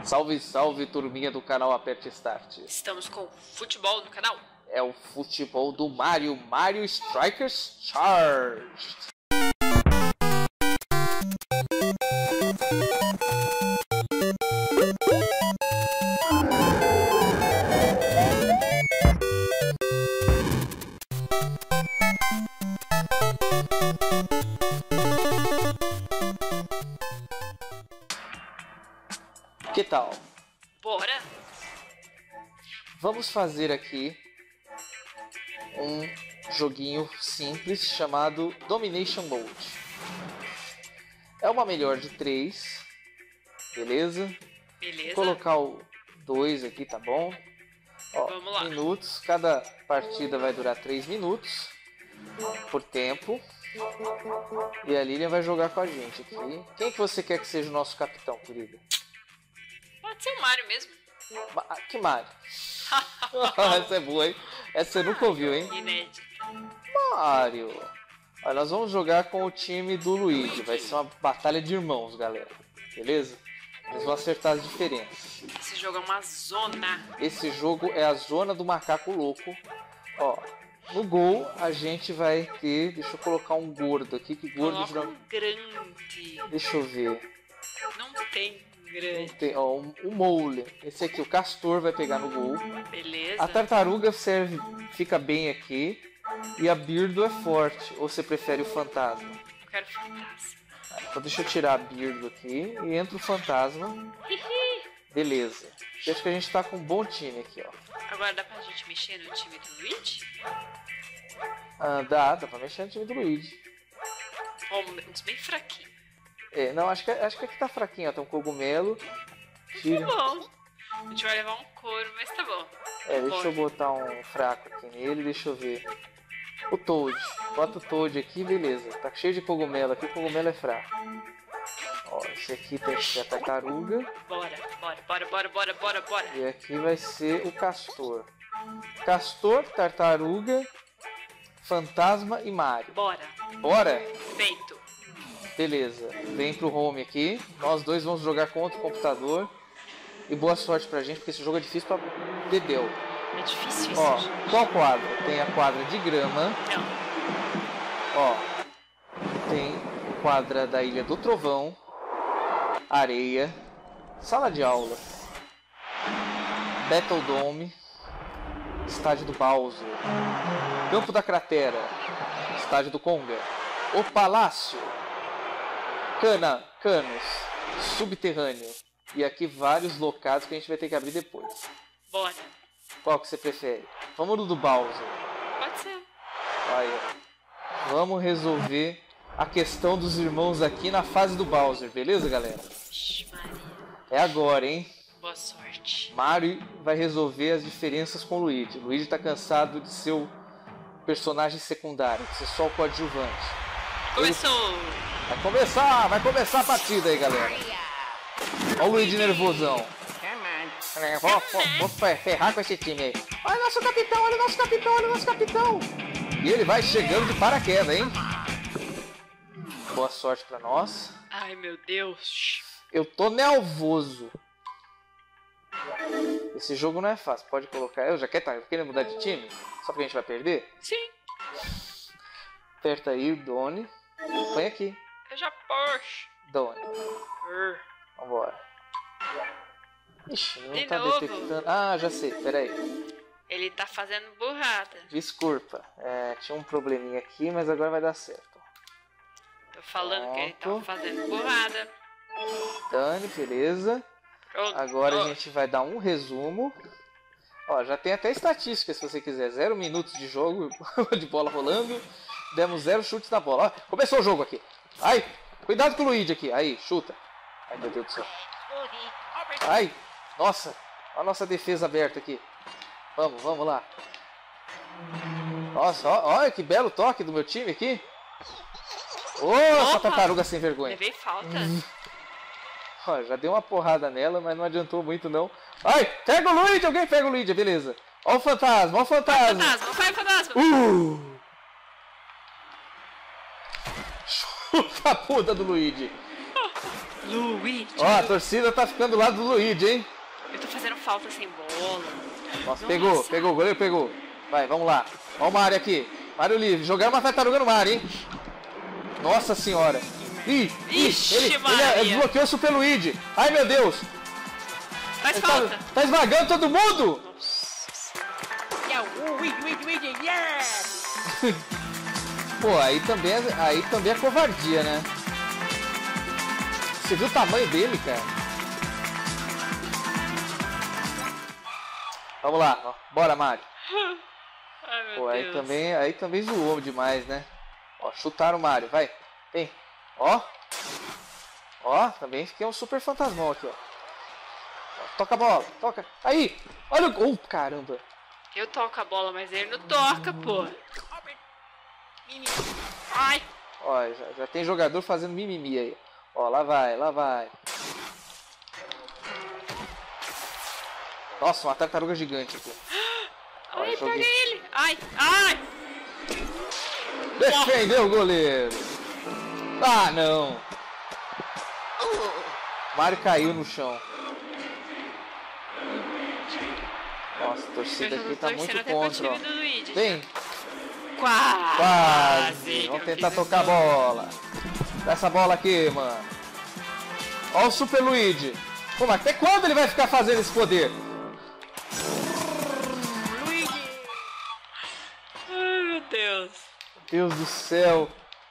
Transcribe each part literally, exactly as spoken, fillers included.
Salve, salve, turminha do canal Aperte Start. Estamos com futebol no canal. É o futebol do Mario, Mario Strikers Charged. Que tal? Bora! Vamos fazer aqui um joguinho simples chamado Domination Mode. É uma melhor de três, beleza? Beleza. Vou colocar o dois aqui, tá bom? Ó, Vamos lá. Minutos, cada partida vai durar três minutos por tempo. E a Lilian vai jogar com a gente aqui. Quem que você quer que seja o nosso capitão, querida? Pode ser o Mario mesmo. Ma que Mario? Essa é boa, hein? Essa você nunca ouviu, hein? Inédito. Mario. Olha, nós vamos jogar com o time do Luigi. Vai ser uma batalha de irmãos, galera. Beleza? Eles vão acertar as diferenças. Esse jogo é uma zona. Esse jogo é a zona do macaco louco. Ó, no gol a gente vai ter... Deixa eu colocar um gordo aqui. Que gordo... Coloca um grande. Deixa eu ver. Não tem grande. Tem, ó, um, um mole. Esse aqui, o Castor vai pegar no gol. Beleza. A tartaruga serve, fica bem aqui. E a Birdo é forte. Ou você prefere o fantasma? Eu quero fantasma. Então deixa eu tirar a Birdo aqui. E entra o fantasma. Beleza. Eu acho que a gente tá com um bom time aqui, ó. Agora dá pra gente mexer no time do Luigi? Ah, dá, dá pra mexer no time do Luigi. Ó, um dos bem fraquinho. É, não, acho que, acho que aqui tá fraquinho, ó. Tem um cogumelo. Tira. Tá bom. A gente vai levar um couro, mas tá bom. É, deixa Bora. eu botar um fraco aqui nele, deixa eu ver. O Toad. Bota o Toad aqui, beleza. Tá cheio de cogumelo aqui, o cogumelo é fraco. Ó, esse aqui tem que ser a tartaruga. Bora, bora, bora, bora, bora, bora, bora. E aqui vai ser o Castor. Castor, tartaruga, fantasma e Mario. Bora. Bora? Feito. Beleza. Vem pro home aqui. Nós dois vamos jogar contra o computador. E boa sorte pra gente, porque esse jogo é difícil pra dedéu. É difícil isso, Ó, gente. qual quadra? Tem a quadra de grama. Não. Ó, tem quadra da Ilha do Trovão, areia, sala de aula, Battle Dome, estádio do Bowser, campo da cratera, estádio do Conga, o Palácio, cana, canos, subterrâneo e aqui vários locados que a gente vai ter que abrir depois. Bora. Qual que você prefere? Vamos no do Bowser. Pode ser. Aí, ó. Vamos resolver a questão dos irmãos aqui na fase do Bowser, beleza, galera? Ixi, Maria. É agora, hein? Boa sorte. Mario vai resolver as diferenças com o Luigi. O Luigi tá cansado de ser o personagem secundário, de ser só o coadjuvante. Começou. Ele... Vai começar, vai começar a partida aí, galera. Olha o Luigi nervosão. É, vou, vou, vou ferrar com esse time aí. Olha o nosso capitão, olha o nosso capitão, olha o nosso capitão. E ele vai chegando de paraquedas, hein? Boa sorte pra nós. Ai, meu Deus. Eu tô nervoso. Esse jogo não é fácil. Pode colocar... Eu já quero tá querendo mudar de time? Só porque a gente vai perder? Sim. Aperta aí, Doni. Põe aqui. Eu já puxo. Doni. Urr. Vambora. Ixi, não De tá novo? detectando. Ah, já sei. Pera aí. Ele tá fazendo burrada. Desculpa. É, tinha um probleminha aqui, mas agora vai dar certo. Tô falando que ele tá Pronto. fazendo burrada. Dani, beleza. Pronto. Agora Ó, a gente vai dar um resumo. Ó, já tem até estatística se você quiser. Zero minutos de jogo, de bola rolando. Demos zero chutes na bola. Ó, começou o jogo aqui. Ai, cuidado com o Luigi aqui. Aí, chuta. Ai, meu Deus do céu. Ai, nossa. Olha a nossa defesa aberta aqui. Vamos, vamos lá. Nossa, ó, olha que belo toque do meu time aqui. Ô, essa Opa! tartaruga sem vergonha. Levei falta. Ó, já deu uma porrada nela, mas não adiantou muito não. Ai, pega o Luigi, alguém pega o Luigi, beleza. Ó o fantasma, ó o fantasma. Fantasma, vai fantasma. Uh! Chuta a puta do Luigi. Luigi. Ó, a torcida tá ficando do lado do Luigi, hein? Eu tô fazendo falta sem bola. Nossa, Nossa. pegou, pegou, o goleiro pegou. Vai, vamos lá. Ó o Mario aqui. Mario livre. Jogaram uma tartaruga no Mario, hein? Nossa senhora. Ih, ih, Ixi, ele, ele Maria. desbloqueou o Super Luigi. Ai, meu Deus. Faz Ele falta. tá, tá esmagando todo mundo. Pô, aí também, é, aí também é covardia, né? Você viu o tamanho dele, cara? Vamos lá, ó. Bora, Mario. Ai, meu Pô, aí Deus. também, aí também zoou demais, né? Ó, chutaram o Mario, vai. Vem. Ó. Ó, também fiquei um super fantasmão aqui, ó. Ó, toca a bola, toca. Aí. Olha o... Oh, caramba. Eu toco a bola, mas ele não toca, pô. Ai. Ó, já, já tem jogador fazendo mimimi aí. Ó, lá vai, lá vai. Nossa, uma tartaruga gigante aqui. Ó, Ai, joguei. pega ele. Ai, ai. Defendeu o goleiro. Ah, não. Mario caiu no chão. Nossa, a torcida aqui tá muito contra, ó. Vem. Quase. Quase. Vamos tentar tocar a bola. Dá essa bola aqui, mano. Ó o Super Luigi. Pô, mas até quando ele vai ficar fazendo esse poder? Luigi. Ai, meu Deus. Deus do céu.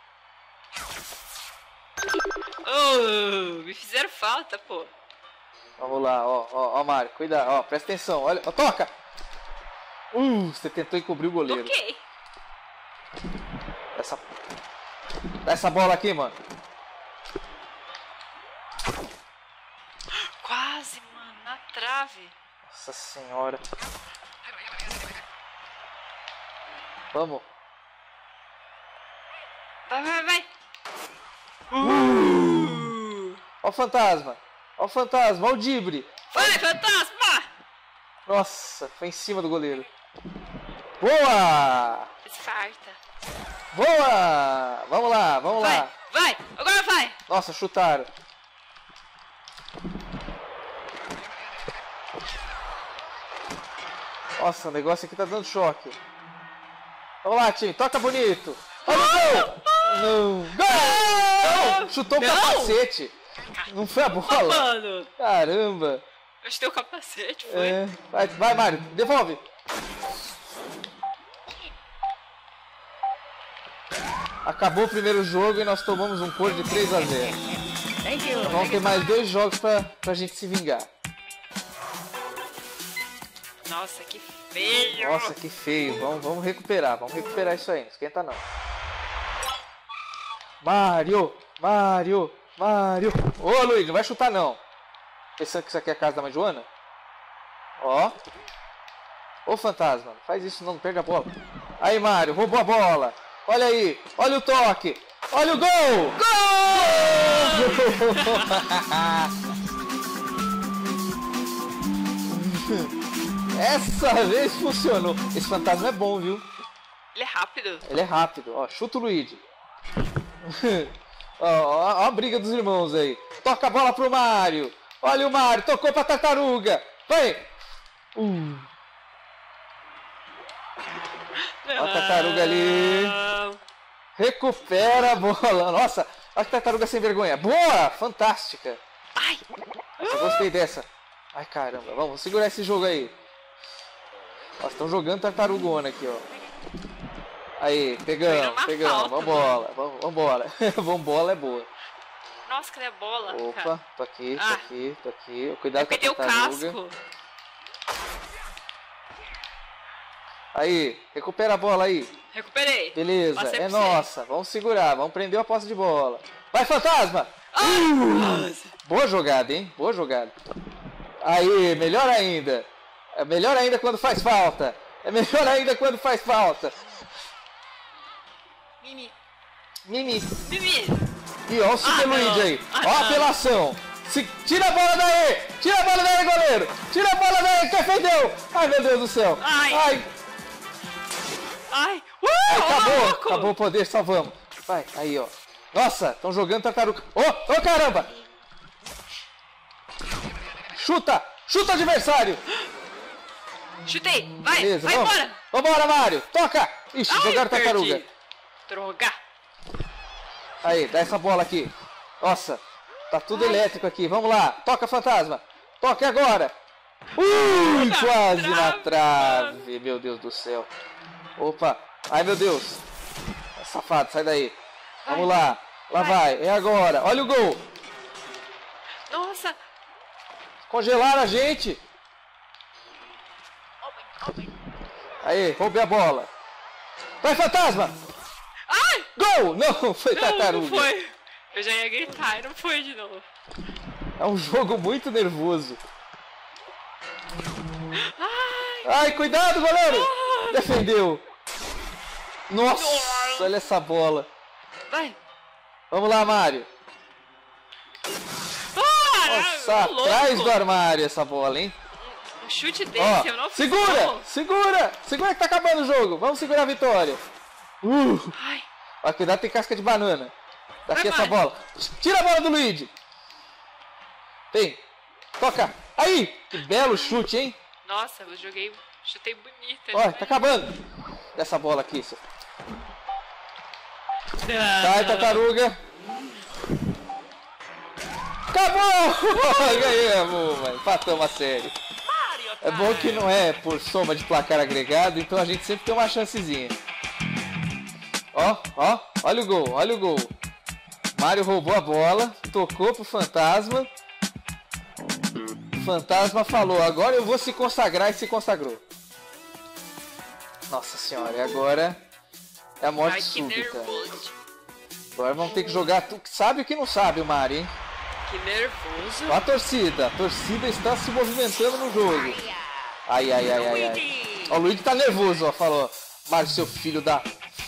Oh, me fizeram falta, pô. Vamos lá, ó, ó, ó, Mario, cuidado, ó, presta atenção, olha, ó, toca! Uh, você tentou encobrir o goleiro. Ok. Essa... Dá essa bola aqui, mano. Quase, mano, na trave. Nossa senhora. Vamos. Vai, vai, vai. Uh! Ó o fantasma. Ó o fantasma, ó o Dibre. Vai, fantasma! Nossa, foi em cima do goleiro. Boa! Esfarta. Boa! Vamos lá, vamos Vai, lá. vai, agora vai. Nossa, chutaram. Nossa, o negócio aqui tá dando choque. Vamos lá, time, toca bonito. Olha o gol! Não! Gol! Não! Chutou o Não! capacete. Não foi a bola. Mano, Caramba. eu chutei o capacete, foi? É. Vai, vai, Mário, devolve. Acabou o primeiro jogo e nós tomamos um cor de três a zero. Então vamos ter mais dois jogos pra, pra gente se vingar. Nossa, que feio. Nossa, que feio. Vamos, vamos recuperar. Vamos recuperar isso aí. Não esquenta não. Mário! Mário! Mário! Ô, Luiz, não vai chutar não. Pensando que isso aqui é a casa da mãe Joana? Ó. Ô, fantasma. Não faz isso não. Não perde a bola. Aí, Mário. Roubou a bola. Olha aí. Olha o toque. Olha o gol! Gol! Essa vez funcionou. Esse fantasma é bom, viu? Ele é rápido. Ele é rápido. Ó, chuta o Luigi. ó, ó, ó a briga dos irmãos aí. Toca a bola pro Mario. Olha o Mario. Tocou pra tartaruga. Vai. Uh. Ó a tartaruga ali. Recupera a bola. Nossa, olha que tartaruga sem vergonha. Boa! Fantástica. Ai. Nossa, gostei dessa. Ai, caramba. Vamos segurar esse jogo aí. Nossa, estão jogando tartarugona aqui, ó. Aí, pegamos, pegamos. Vambora, vamos- vambora. Vambora é boa. Nossa, cadê a bola? Opa, cara? tô aqui, tô Ah. aqui, tô aqui. Cuidado com a Perdeu o tartaruga. casco. Aí, recupera a bola aí. Recuperei. Beleza, Passei é pra você. nossa. Vamos segurar, vamos prender a posse de bola. Vai, fantasma! Nossa. Boa jogada, hein? Boa jogada. Aí, melhor ainda. É melhor ainda quando faz falta. É melhor ainda quando faz falta. Mimi. Mimi. Mimi. E ó o Super Ah, não. Luigi aí. Ah, Ó a não. apelação. Se... Tira a bola daí! Tira a bola daí, goleiro! Tira a bola daí, defendeu! Ai, meu Deus do céu! Ai. Ai. Ai. Uh, Acabou! louco. Acabou o poder, salvamos. Vai, aí, ó. Nossa, estão jogando tartaruga. Ô, oh, ô, caramba! Chuta! Chuta, adversário! Chutei! Vai! Beleza, vai vamos. embora! Vambora, Mario! Toca! Ixi, Ai, jogaram perdi. tartaruga. Droga! Aí, dá essa bola aqui. Nossa, tá tudo Ai. elétrico aqui. Vamos lá. Toca, fantasma. Toca agora. Ui, Na quase na trave. trave. Meu Deus do céu. Opa. Ai, meu Deus. Safado, sai daí. Vamos Vai. lá. Lá Vai. vai. É agora. Olha o gol. Nossa! Congelaram a gente. Homem, homem! Aí, roubei a bola. Vai, fantasma. Ai! Gol. Não, foi Não, tartaruga. não foi! Eu já ia gritar e não foi de novo. É um jogo muito nervoso. Ai! Ai, cuidado, goleiro. Ai. Defendeu. Nossa, Nossa. olha essa bola. Vai! Vamos lá, Mário. Ah, Nossa, louco. atrás do armário essa bola, hein? Um chute desse, Ó, eu não fiz segura, gol. segura, segura que tá acabando o jogo. Vamos segurar a vitória. Uh, Ai! ó, cuidado, tem casca de banana. Daqui Vai, essa Mário. bola. Tira a bola do Luigi. Tem. Toca. Aí, que belo chute, hein? Nossa, eu joguei. Chutei bonito. Ó, tá acabando. Dessa bola aqui, seu. Sai, tartaruga. Acabou! Ganhamos, mano. Empatamos a série. É bom que não é por soma de placar agregado, então a gente sempre tem uma chancezinha. Ó, ó, olha o gol, olha o gol. Mário roubou a bola, tocou pro fantasma. O fantasma falou, agora eu vou se consagrar, e se consagrou. Nossa senhora, e agora é a morte Ai, que súbita. nervoso. Agora vamos ter que jogar, tu sabe o que não sabe o Mário, hein? Que nervoso. Ó a torcida, a torcida está se movimentando no jogo. Ai, ai, ai, ai, ai. Ó, o Luigi tá nervoso, ó, falou. Mário, seu filho da...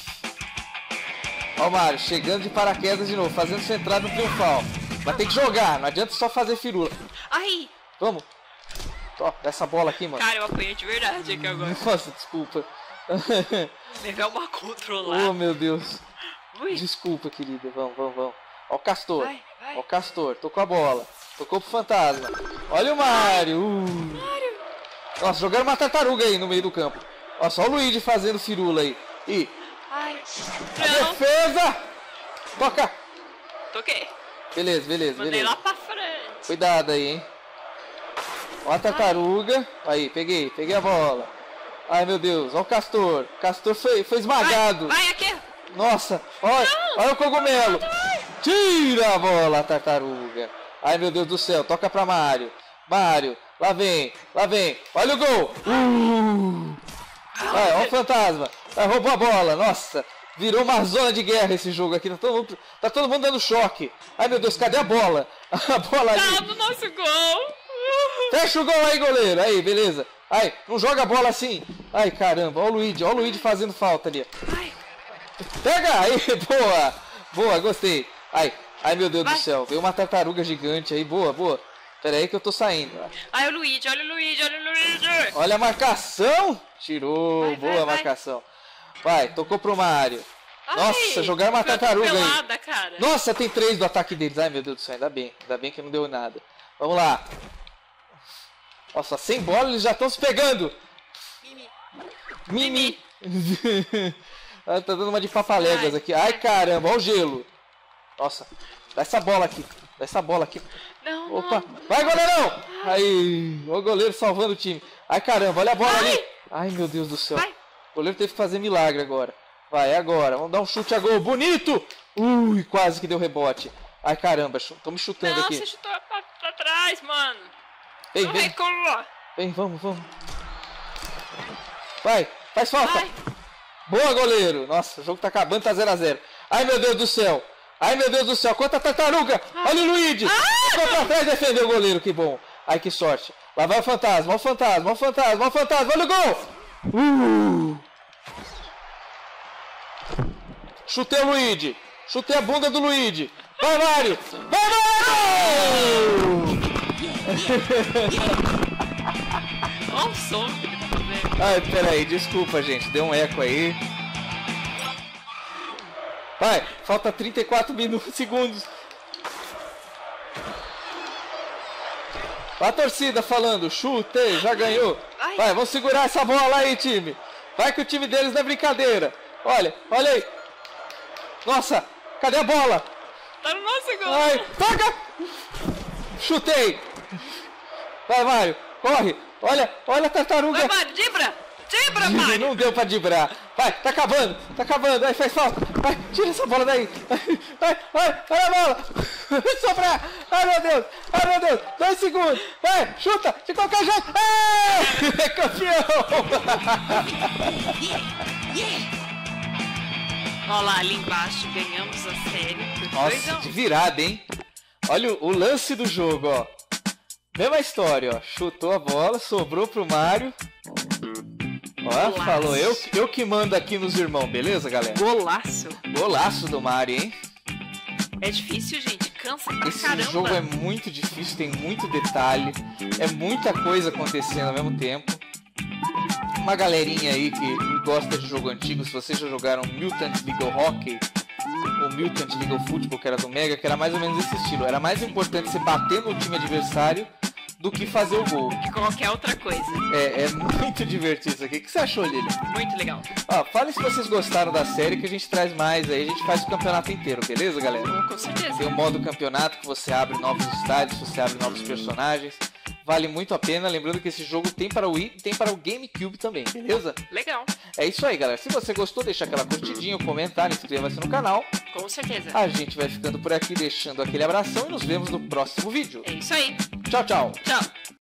Ó o Mário, chegando de paraquedas de novo, fazendo sua entrada no triunfal. Mas tem que jogar, não adianta só fazer firula. Ai! Vamos. Ó, dá essa bola aqui, mano. Cara, eu apanhei de verdade aqui agora. Nossa, desculpa. Levei uma controlada. Oh, meu Deus. Ui. Desculpa, querida. Vamos, vamos, vamos. Ó o Castor. Vai, vai. Ó o Castor. Tocou a bola. Tocou pro fantasma. Olha o Mário. Uh. Mário. Nossa, jogaram uma tartaruga aí no meio do campo. Ó, só o Luigi fazendo firula aí. E Ai. a Não. defesa. Toca. Toquei. Beleza, beleza, Mandei beleza. lá pra frente. Cuidado aí, hein. Ó a tartaruga. Aí, peguei. Peguei a bola. Ai, meu Deus. Ó o Castor. Castor foi, foi esmagado. Vai, vai aqui. Nossa, olha, olha o cogumelo. Tira a bola, tartaruga. Ai, meu Deus do céu, toca pra Mário. Mário, lá vem, lá vem. Olha o gol. Uh. Ai, olha o fantasma. Ai, roubou a bola, nossa. Virou uma zona de guerra esse jogo aqui. Tá todo mundo, tá todo mundo dando choque. Ai, meu Deus, cadê a bola? A bola ali. Tá no nosso gol. Fecha o gol aí, goleiro. Aí, beleza. Ai, não joga a bola assim. Ai, caramba, olha o Luigi, olha o Luigi fazendo falta ali. Ai. Pega! Aí, boa! Boa, gostei. Ai, ai meu Deus Vai. do céu. Veio uma tartaruga gigante aí. Boa, boa. Pera aí que eu tô saindo. Ai, o Luigi, olha o Luigi, olha o Luigi. Olha a marcação. Tirou. Vai, boa vai, vai. marcação. Vai, tocou pro Mário. Ai, Nossa, jogaram uma fui tartaruga aí. atropelada, cara. Nossa, tem três do ataque deles. Ai, meu Deus do céu. Ainda bem. Ainda bem que não deu nada. Vamos lá. Nossa, sem bola eles já estão se pegando. Mimi. Mimi. Ah, tá dando uma de papaléguas Ai, aqui. Ai, caramba, olha o gelo. Nossa, dá essa bola aqui. Dá essa bola aqui. Não, Opa, não. vai, goleirão! Aí, o goleiro salvando o time. Ai, caramba, olha a bola Ai. ali. Ai, meu Deus do céu. Vai. O goleiro teve que fazer milagre agora. Vai, é agora. Vamos dar um chute a gol. Bonito! Ui, quase que deu rebote. Ai, caramba, tô me chutando Não, aqui. você chutou pra, pra trás, mano. Vem, Não vem, recuou. vem, vamos, vamos. Vai, faz falta. Vai. Boa, goleiro! Nossa, o jogo tá acabando, tá zero a zero. Ai, meu Deus do céu! Ai, meu Deus do céu! Quanta tartaruga! Olha o Luigi! Ficou pra trás e defendeu o goleiro, que bom! Ai, que sorte! Lá vai o fantasma, olha o fantasma, olha o fantasma, olha o fantasma, olha o gol! Uh! Chutei o Luigi! Chutei a bunda do Luigi! Vai, Mário! Vai, Mário! Olha o som que ele tá fazendo. Ai, peraí, desculpa, gente, deu um eco aí. Vai, falta trinta e quatro minutos, segundos. A torcida falando, chutei, já ganhou. Ai. Vai, vamos segurar essa bola aí, time. Vai que o time deles não é brincadeira. Olha, olha aí. Nossa, cadê a bola? Tá no nosso gol. Ai, toca! Chutei. Vai, Mário, corre. Olha, olha a tartaruga. Vai, Mário, dibra. Dibra, Mário. Não deu pra dibrar. Vai, tá acabando, tá acabando. Vai, faz falta. Vai, tira essa bola daí. Vai, vai, olha a bola. Soprar. Ai, meu Deus. Ai, meu Deus. Dois segundos. Vai, chuta de qualquer jeito. É, é campeão. Olha lá, ali embaixo, ganhamos a série. Nossa, de virada, hein? Olha o, o lance do jogo, ó. Mesma história, ó. Chutou a bola, sobrou pro Mário. Ó, Golaço. falou, eu, eu que mando aqui nos irmãos, beleza, galera? Golaço. Golaço do Mário, hein? É difícil, gente. Cansa pra Esse caramba. jogo é muito difícil, tem muito detalhe. É muita coisa acontecendo ao mesmo tempo. Uma galerinha aí que gosta de jogo antigo, se vocês já jogaram Mutant Legal Hockey ou Mutant Legal Football, que era do Mega, que era mais ou menos esse estilo. Era mais importante você bater no time adversário do que fazer o gol. Que qualquer outra coisa. É, é muito divertido isso aqui. O que você achou, Lilian? Muito legal. Ó, fale se vocês gostaram da série, que a gente traz mais aí. A gente faz o campeonato inteiro, beleza, galera? Com certeza. Tem o modo campeonato que você abre novos estádios, você abre novos personagens. Vale muito a pena. Lembrando que esse jogo tem para o Wii e tem para o GameCube também, beleza? Legal. É isso aí, galera. Se você gostou, deixa aquela curtidinha, um comentário, inscreva-se no canal. Com certeza. A gente vai ficando por aqui, deixando aquele abração e nos vemos no próximo vídeo. É isso aí. Tchau, tchau. Tchau.